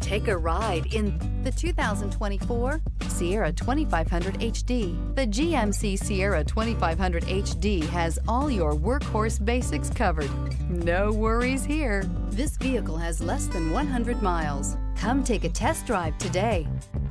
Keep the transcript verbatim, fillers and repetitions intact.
Take a ride in the two thousand twenty-four Sierra twenty-five hundred H D. The G M C Sierra twenty-five hundred H D has all your workhorse basics covered. No worries here. This vehicle has less than one hundred miles. Come take a test drive today.